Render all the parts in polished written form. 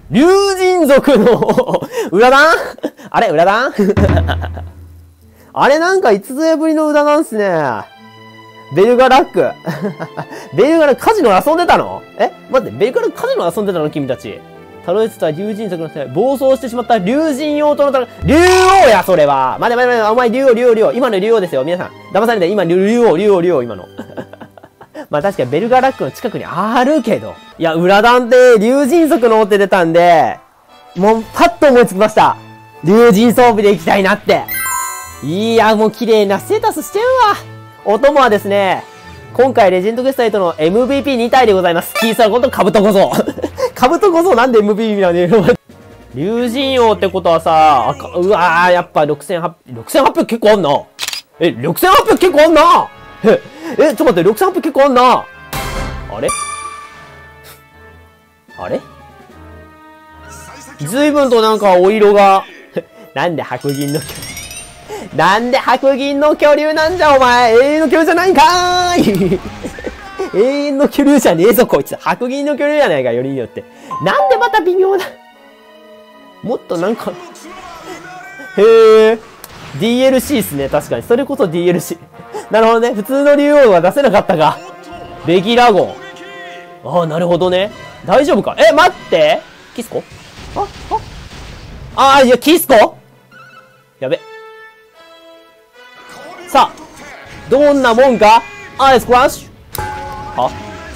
竜神族の裏弾あれ裏弾あれなんかいつぞやぶりの裏弾っすね。ベルガラック。ベルガラカジノ遊んでたの？待って、ベルガラカジノ遊んでたの君たち。たどり着いた竜神族の世界、暴走してしまった竜神王との戦い。竜王や、それは。待て、お前竜王。今の竜王ですよ、皆さん。騙されて、今竜王、今の。まあ確かにベルガラックの近くにあるけど。いや、裏弾で竜神族の王って出たんで、もうパッと思いつきました。竜神装備で行きたいなって。いや、もう綺麗なステータスしてるわ。お供はですね、今回レジェンドクエスト8の MVP2 体でございます。キーサーゴンとカブト小僧。カブト小僧なんで MVP なんで竜神王ってことはさ、うわー、やっぱ6800結構あんな。6800結構あんな。ちょっと待って、6800結構あんな。あれ随分となんかお色が、なんで白銀の巨竜なんじゃお前。永遠の巨竜じゃないんかーい。永遠の巨竜じゃねえぞこいつ。白銀の巨竜やないか、よりによって。なんでまた微妙だ。もっとなんか、へえ。DLC っすね、確かに。それこそ DLC。なるほどね。普通の竜王は出せなかったか。ベギラゴン。ああ、なるほどね。大丈夫か。待って。キスコ？いや、キスコ？やべ。さあ、どんなもんか？アイスクラッシュ。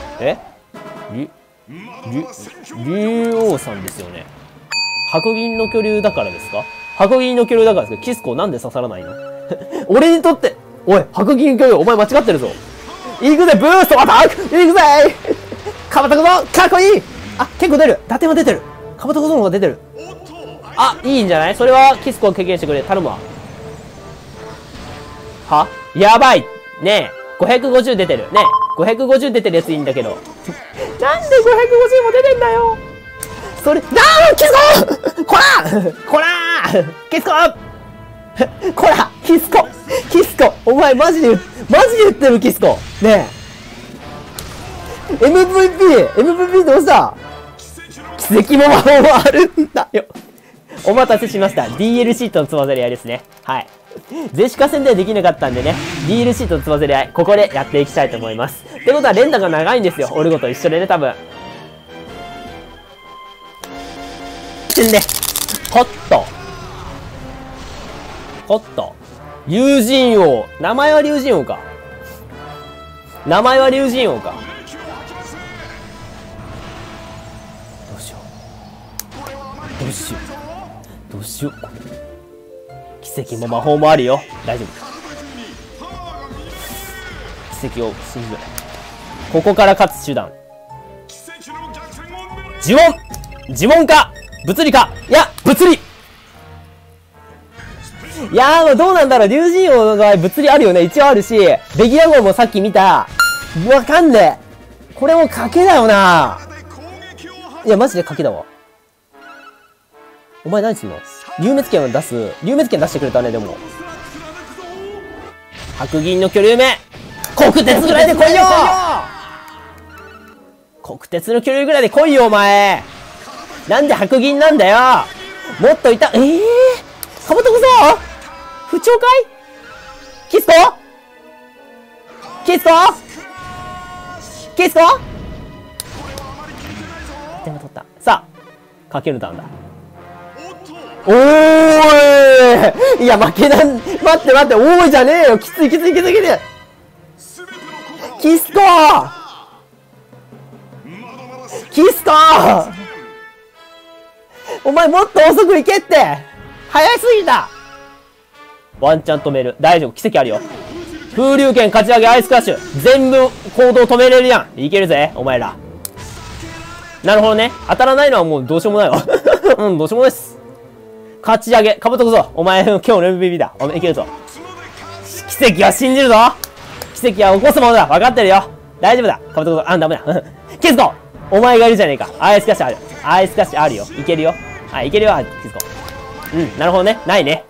竜王さんですよね。白銀の巨竜だからですか？白銀の巨竜だからですか？キスコなんで刺さらないの？俺にとって、おい、白銀巨竜、お前間違ってるぞ。行くぜ、ブーストアタック！行くぜカバタコゾかっこいい！結構出る！伊達も出てる！カバタコゾの方が出てる！いいんじゃない？それはキスコを経験してくれ。頼むわ。やばいねえ、550出てる。ねえ、550出てるやついいんだけど。なんで550も出てんだよ。それ、キスコこらキスコこらキスコお前マジで言ってるキスコねえ。MVP どうした？奇跡も魔法もあるんだよ。お待たせしました。DLC とのつばぜり合いですね。はい。ゼシカ戦ではできなかったんでね、DLC とのつばぜり合い、ここでやっていきたいと思います。ってことは連打が長いんですよ。オルゴと一緒でね、多分。ホット。竜神王。名前は竜神王か。どうしよう。奇跡も魔法もあるよ。大丈夫。奇跡を信じる。ここから勝つ手段。呪文か物理か。いや、物理。いやー、どうなんだろう。竜神王の場合物理あるよね。一応あるし、ベギア号もさっき見た。わかんねえ。これも賭けだよな。いや、マジで賭けだわ。お前何すんの？竜滅剣出してくれたね、でも。白銀の巨竜目国鉄ぐらいで来いよお前。なんで白銀なんだよ。もっといた。カブト小僧不調かい？キスコ点が取った。さあ、かけるターンだ。おーい！いや、待って、おーいじゃねえよ。きつい。キスコお前もっと遅く行けって！早すぎた！ワンチャン止める。大丈夫、奇跡あるよ。風流剣勝ち上げアイスクラッシュ。全部行動止めれるやん。いけるぜ、お前ら。なるほどね。当たらないのはもうどうしようもないわ。どうしようもないっす。勝ち上げ。かぶとくぞ。お前、今日の MVP だ。お前、いけるぞ。奇跡は信じるぞ。奇跡は起こすものだ。分かってるよ。大丈夫だ。かぶとくぞ。ダメだ。キスコお前がいるじゃねえか。アイスクラッシュあるよ。いけるよ。いけるよ、キスコ。なるほどね。ないね。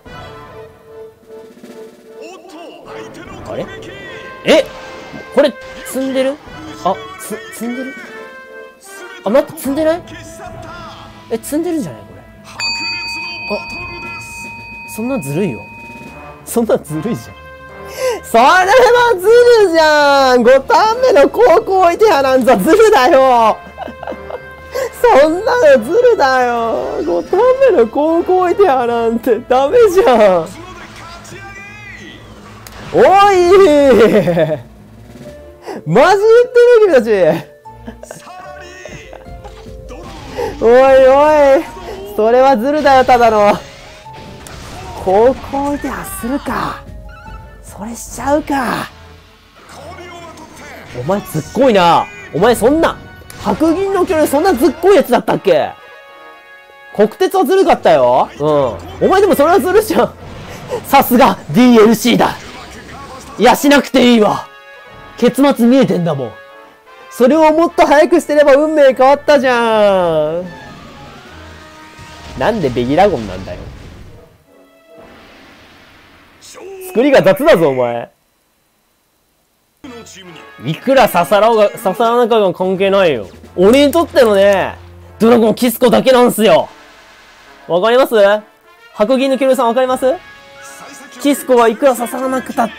あれ？これ、積んでる？積んでる？待って、積んでない？ え、積んでるんじゃないこれ。あ、そんなずるいよ。そんなずるいじゃん。それはずるじゃん。5ターン目の高校置いてやなんざずるだよ。そんなのずるだよ。5ターン目の高校置いてやなんてダメじゃん。おいマジ言ってる君たち。おいおい、それはずるだよ、ただの。高校置いてやするか。それしちゃうか。お前ずっこいな。お前そんな、白銀の巨竜そんなずっこいやつだったっけ。国鉄はずるかったよ。うん。お前でもそれはずるじゃん。さすが DLC だ。いや、しなくていいわ。結末見えてんだもん。それをもっと早くしてれば運命変わったじゃん。なんでベギラゴンなんだよ。作りが雑だぞ、お前。いくら刺さらなかが関係ないよ。俺にとってのね、ドラゴンキスコだけなんすよ。わかります？白銀のキルさんわかります？キスコはいくら刺さらなくたって、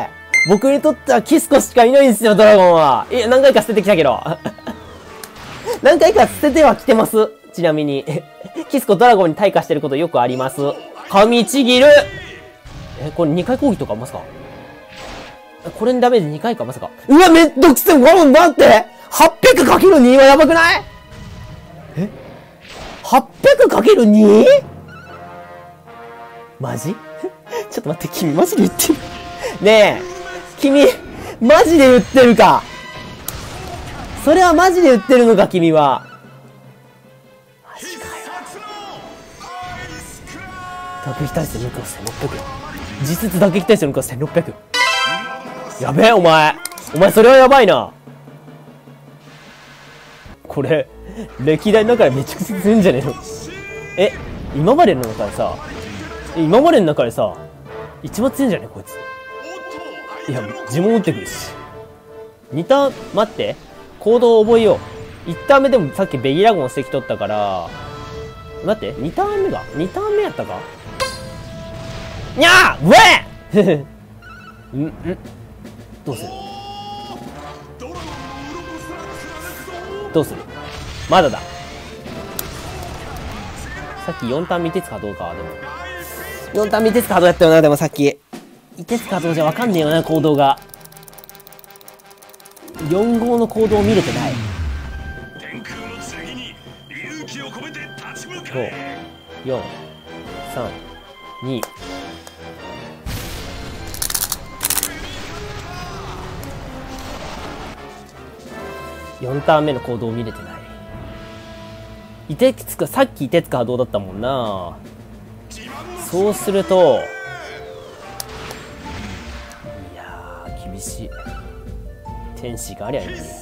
僕にとってはキスコしかいないんですよ、ドラゴンは。いや、何回か捨ててきたけど。何回か捨ててはきてます。ちなみに。キスコドラゴンに退化してることよくあります。髪ちぎる。これ2回攻撃とかまさか。これにダメージ2回かまさか。うわ、めんどくせえ。待って !800×2 はやばくない？え ?800×2？ マジ？ちょっと待って、君マジで言ってる？ねえ、君、マジで言ってるか？それはマジで言ってるのか、君は。マジかよ。打撃対戦の向こう1600。実質打撃対戦の向こう1600。やべえ、お前。お前、それはやばいな。これ、歴代の中でめちゃくちゃ強いんじゃねえの？え、今までの中でさ、一番強いんじゃねえこいつ。いや、呪文打ってくるし。2ターン、待って。行動を覚えよう。1ターン目でもさっきベギラゴンしてきとったから、待って、2ターン目やったか？にゃー！うえどうする？まだだ。さっき4ターン未鉄かどうかはでも。4ターン未鉄かどうやったよな、でもさっき。未鉄かどうじゃわかんねえよな、行動が。4号の行動を見れてない。5、4、3、2。4ターン目の行動を見れてない。さっきいてつかはどうだったもんな。そうすると、いやー、厳しい。天使がありゃいいのに。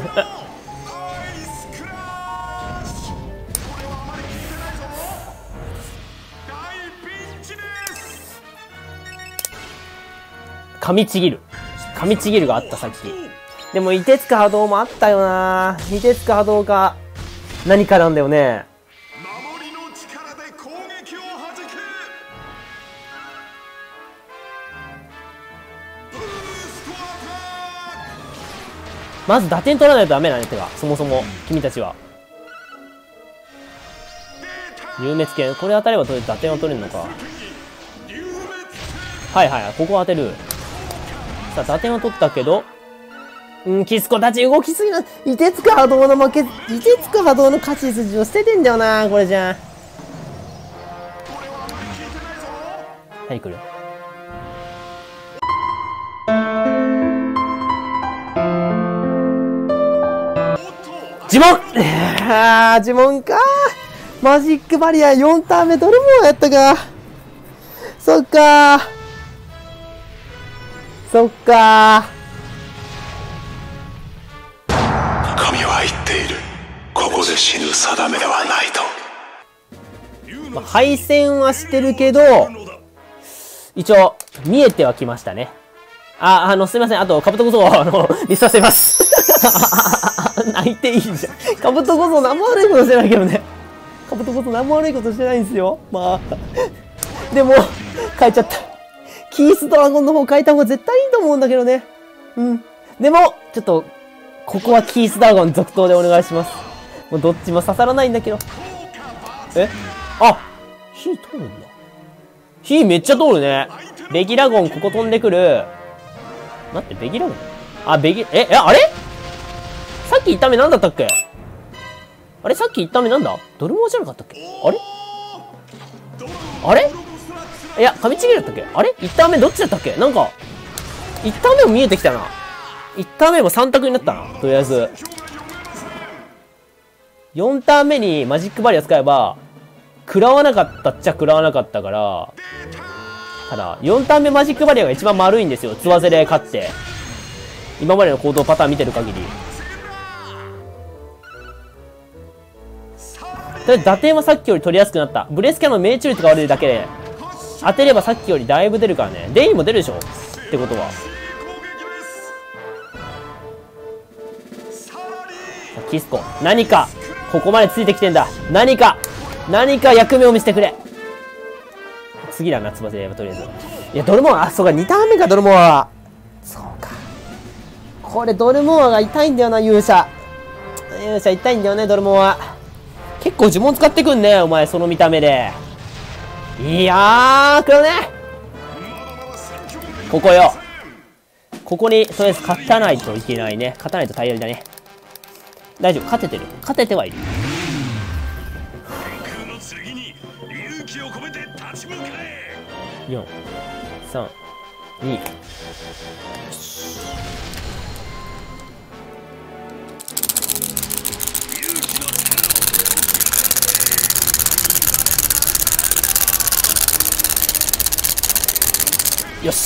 噛みちぎるがあった、さっき。でも、凍てつか波動もあったよな。凍てつか波動か、何かなんだよね。まず打点取らないとダメなね、てか、そもそも、君たちは。流滅剣。これ当たれば打点は取れるのか。はいはい、ここ当てる。さあ、打点は取ったけど、キスコたち動きすぎな。凍てつか波動の負け、凍てつか波動の勝ち筋を捨ててんだよな、これじゃ。はい、来る。呪文呪文か。マジックバリア4ターン目どれもやったか。そっか神は言っている。ここで死ぬ定めではないと。 敗戦はしてるけど、一応、見えてはきましたね。すいません。あと、カブトコソリストしてます。泣いていいじゃん。カブトコソ何も悪いことしてないけどね。 カブトこそ何も悪いことしてないんですよ。まあ。でも、変えちゃった。キースドラゴンの方変えた方が絶対いいと思うんだけどね。うん。でも、ちょっと、ここはキースドラゴン続投でお願いします。もうどっちも刺さらないんだけど。え？あ！火通るんだ。火めっちゃ通るね。ベギラゴンここ飛んでくる。待って、ベギラゴン？あ、あれ？さっき言った目なんだったっけ？あれさっき言った目なんだ？ドルモアじゃなかったっけ？あれいや、紙ちぎりだったっけ？あれ？ 1 ターン目どっちだったっけ？なんか、1ターン目も見えてきたな。1ターン目も3択になったな。とりあえず。4ターン目にマジックバリア使えば、食らわなかったっちゃ食らわなかったから、ただ、4ターン目マジックバリアが一番丸いんですよ。つわぜで勝って。今までの行動パターン見てる限り。とりあえず打点はさっきより取りやすくなった。ブレスキャノン命中率が悪いだけで、当てればさっきよりだいぶ出るからね。デインも出るでしょってことは。キスコ、何か、ここまでついてきてんだ。何か役目を見せてくれ。次だな、つばぜとりあえず。いや、ドルモア、あ、そうか、2ターン目か、ドルモアは。そうか。これ、ドルモアが痛いんだよな、勇者。勇者痛いんだよね、ドルモア。結構呪文使ってくんね、お前、その見た目で。いやー、来るね。ここよ。ここに、とりあえず勝たないといけないね。勝たないと大変だね。大丈夫、勝ててる。勝ててはいる。4、3、2。よし。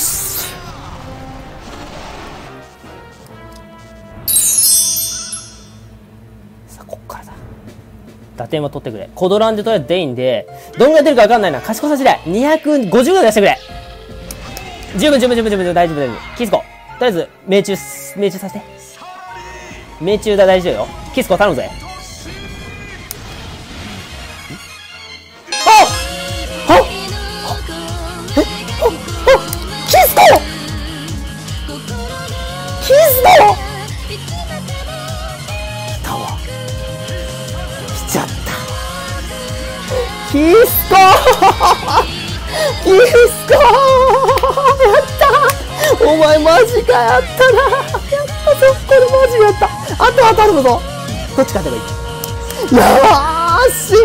さあ、こっからだ。打点は取ってくれ。コドランでとりあえずデインで、どんぐらい出るか分かんないな。賢さ次第。250ぐらい出してくれ。十分、大丈夫。キスコ。とりあえず、命中させて。命中だ、大丈夫よ。キスコ頼むぜ。キスコやったお前マジかやったなやったぞこれマジやったあとは頼むぞどっち勝てばいいやばーし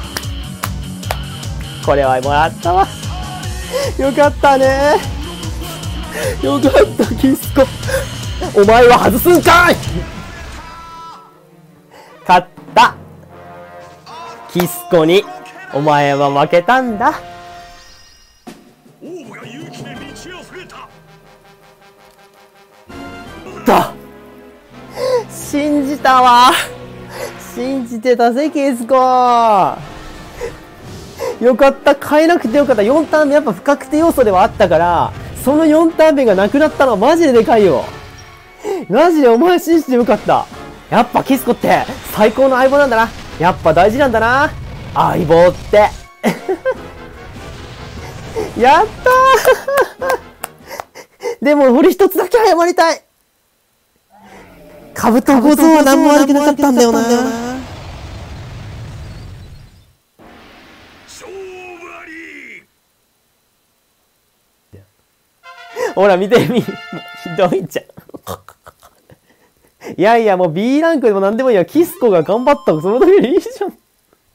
これはもらったわよかったねよかったキスコお前は外すんかい勝ったキスコにお前は負けたんだ。信じたわ。信じてたぜ、ケイスコ。よかった。変えなくてよかった。4ターン目やっぱ不確定要素ではあったから、その4ターン目がなくなったのはマジででかいよ。マジでお前信じてよかった。やっぱキスコって最高の相棒なんだな。やっぱ大事なんだな。相棒ってやったーでも俺一つだけ謝りたいカブト小僧は何も悪くなかったんだよなほら見てみひどいじゃんいやいやもう B ランクでも何でもいいやキスコが頑張ったそのだけでいいじゃん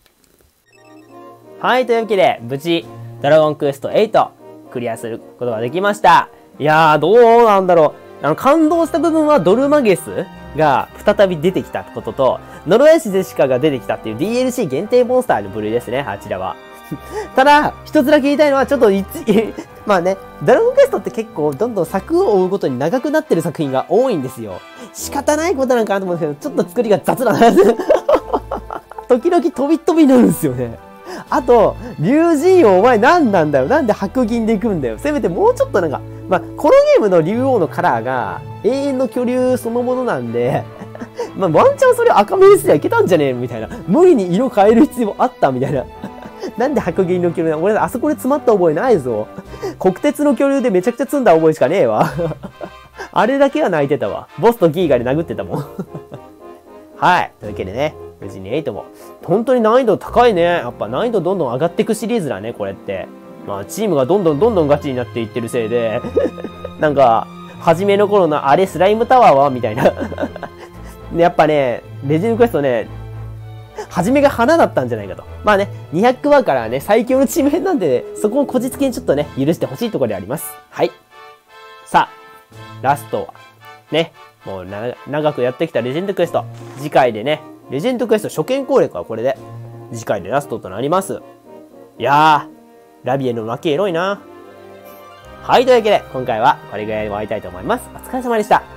はい、というわけで、無事、ドラゴンクエスト8、クリアすることができました。いやー、どうなんだろう。感動した部分はドルマゲスが再び出てきたことと、ノロエシゼシカが出てきたっていう DLC 限定モンスターの部類ですね、あちらは。ただ、一つだけ言いたいのは、ちょっとまあね、ドラゴンクエストって結構どんどん作を追うごとに長くなってる作品が多いんですよ。仕方ないことなんかなと思うんですけど、ちょっと作りが雑だな。時々飛び飛びになるんですよね。あと、竜神王お前何なんだよ。なんで白銀で行くんだよ。せめてもうちょっとなんか、まあ、このゲームの竜王のカラーが永遠の巨竜そのものなんで、 まあ、ワンチャンそれ赤目にすりゃいけたんじゃねえみたいな。無理に色変える必要あったみたいな。なんで白銀の恐竜なの？俺、あそこで詰まった覚えないぞ。国鉄の恐竜でめちゃくちゃ積んだ覚えしかねえわ。あれだけは泣いてたわ。ボスとギーガで殴ってたもん。はい。というわけでね、無事に8も。本当に難易度高いね。やっぱ難易度どんどん上がっていくシリーズだね、これって。まあ、チームがどんどんガチになっていってるせいで、なんか、初めの頃のあれスライムタワーはみたいな。やっぱね、レジェンドクエストね、初めが花だったんじゃないかと。まあね、200話からね、最強のチーム編なんで、そこをこじつけにちょっとね、許してほしいところであります。はい。さあ、ラストは、ね、もう長くやってきたレジェンドクエスト。次回でね、レジェンドクエスト初見攻略はこれで、次回でラストとなります。いやー、ラビエの負けエロいな。はい、というわけで、今回はこれぐらいで終わりたいと思います。お疲れ様でした。